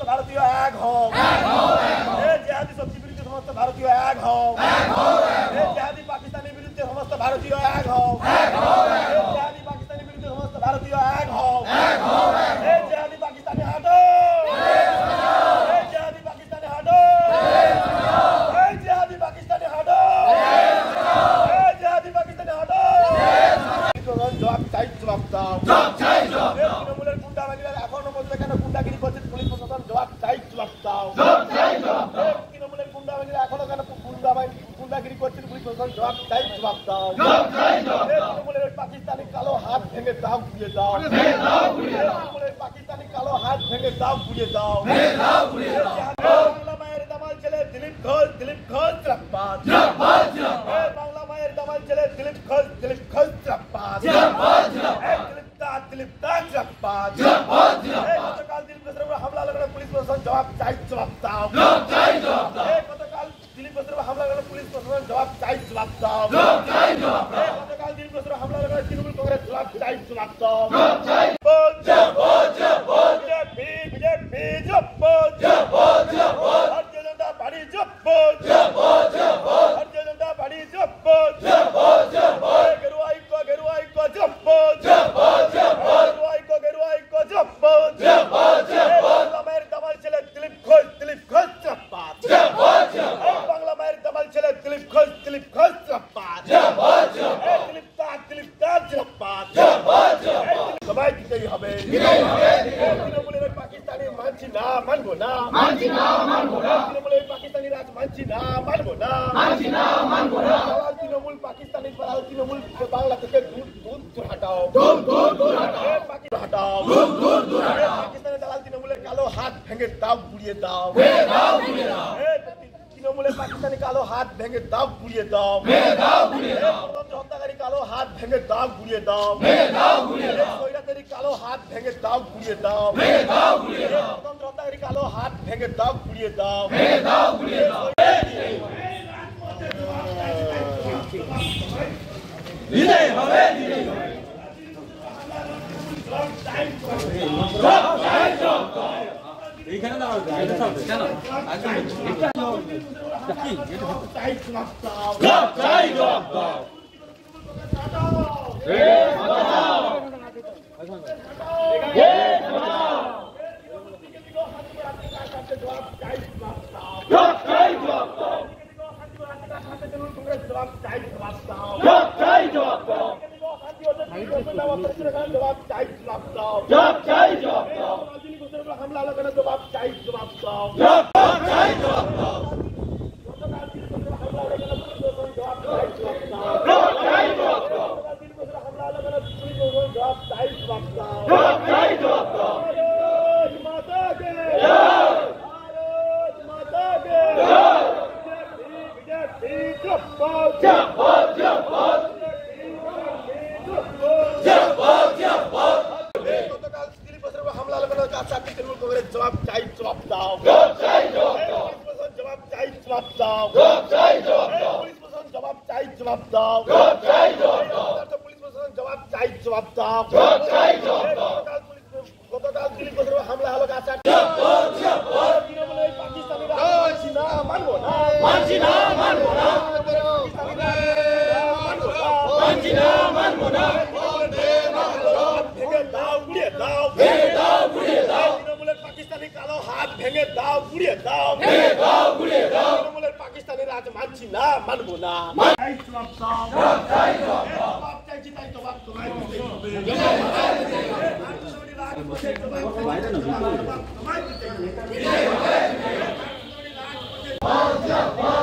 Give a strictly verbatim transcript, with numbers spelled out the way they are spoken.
ভারতীয় এক হও, এই জিহাদি শক্তি বিরুদ্ধে সমস্ত ভারতীয় এক হও, এই জিহাদি পাকিস্তানের বিরুদ্ধে সমস্ত ভারতীয় এক হও, এই জিহাদি পাকিস্তানের বিরুদ্ধে সমস্ত ভারতীয় এক হও, এই জিহাদি পাকিস্তানি হাঁটো, এই জিহাদি পাকিস্তানি হাঁটো, এই জিহাদি পাকিস্তানি হাঁটো, এই জিহাদি পাকিস্তানি হাঁটো। জবাব চাই, জবাব দাও। তৃণমূলের গুন্ডা বাহিনীরা এখনো পর্যন্ত কেন গুন্ডাগিরি করছে পুলিশ প্রশাসন? জবাব চাই, জবাব দাও। তৃণমূলের গুন্ডা বাহিনীরা এখনো কেন গুন্ডা বাহিনী গুন্ডাগিরি করছে পুলিশ প্রশাসন? জবাব চাই, জবাব দাও। তৃণমূলের পাকিস্তানি কালো হাত ভেঙে দাও, ঘুরিয়ে দাও। তৃণমূলের পাকিস্তানি কালো হাত ভেঙে দাও, ঘুরিয়ে দাও। বাংলা মায়ের দামাল ছেলে দিলীপ ঘোষ, দিলীপ ঘোষ জিন্দাবাদ। বাংলা মায়ের দামাল ছেলে দিলীপ ঘোষ, দিলীপ ঘোষ জিন্দাবাদ। দিলীপ দা জিন্দাবাদ। গতকাল দিলীপ ঘোষের উপর হামলা লাগানো পুলিশ প্রশাসন জবাব চাই, জবাব দাও। গতকাল দিলীপ ঘোষের উপর হামলা লাগানো পুলিশ প্রশাসন জবাব চাই, জবাব দাও। গতকাল দিলীপ ঘোষের হামলা লাগানো তৃণমূল কংগ্রেস জবাব চাই, জবাব দাও। বিজেপি বিজেপি ভারতীয় জনতা পার্টি ভারতীয় জনতা পার্টি গেরুয়াই কো গেরুয়াই কো গেরুয়াই কো গেরুয়াই কো বাংলা মায়ের দামাল ছেলে দিলীপ ঘোষ, দিলীপ ঘোষ জিন্দাবাদ। বাংলা মায়ের দামাল ছেলে দিলীপ ঘোষ, দিলীপ ঘোষ জিন্দাবাদ। দিলীপ দা দিলীপ দা জিন্দাবাদ। সবাই দিতেই হবে। তৃণমূলের পাকিস্তানি মানছি না, মানবো না, তৃণমূলের পাকিস্তানি রাজ মানছি না, মানবো না, তৃণমূল পাকিস্তানি তৃণমূল বাংলা থেকে দূর দূর হটাও, হটাও। পাকিস্তানের দালাল তৃণমূলের কালো হাত ভেঙে দাও, গুড়িয়ে দাও। তৃণমূলের পাকিস্তানি কালো হাত ভেঙে দাও, গুড়িয়ে দাও। হত্যাকারী কালো হাত ভেঙে দাও, গুড়িয়ে দাও। স্বৈরাচারী কালো হাত ভেঙে দাও, গুড়িয়ে দাও। স্বতন্ত্র হত্যাকারী কালো হাত ভেঙে দাও, গুড়িয়ে দাও। এইখানে দাঁড়াও, কেন চাই, জবাব দাও। চাই জবাব দাও। হামলা লাগানো জবাব চাই, জবাব দাও। জবাব চাই, জবাব দাও। জবাব চাই, জবাব দাও। জবাব চাই, জবাব দাও। পুলিশ প্রশাসন জবাব চাই, জবাব দাও। পুলিশ প্রশাসন জবাব চাই, জবাব দাও। গতকাল দিলীপ ঘোষের হামলা হলো গাছা। তৃণমূলের পাকিস্তানিরা মানছি না, মানবো না, মানছি না, মানবো না, মানছি না, মানবো না। ভেঙে দাও, গুড়িয়ে দাও, ভেঙে দাও, গুড়িয়ে দাও। তৃণমূলের পাকিস্তানি কালো হাত ভেঙে দাও, গুড়িয়ে দাও, ভেঙে দাও, গুড়িয়ে দাও। তৃণমূলের পাকিস্তানি রাজ মানছি না, মানবো না। জবাব দাও, জবাব চাইছি, তাই জবাব তোমায় দিতে হবে। তোমায় দিতে হবে।